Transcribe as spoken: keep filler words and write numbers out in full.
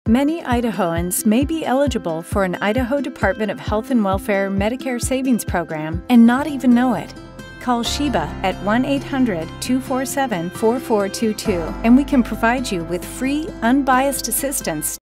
Many Idahoans may be eligible for an Idaho Department of Health and Welfare Medicare Savings Program and not even know it. Call Sheba at one eight hundred, two four seven, four four two two and we can provide you with free, unbiased assistance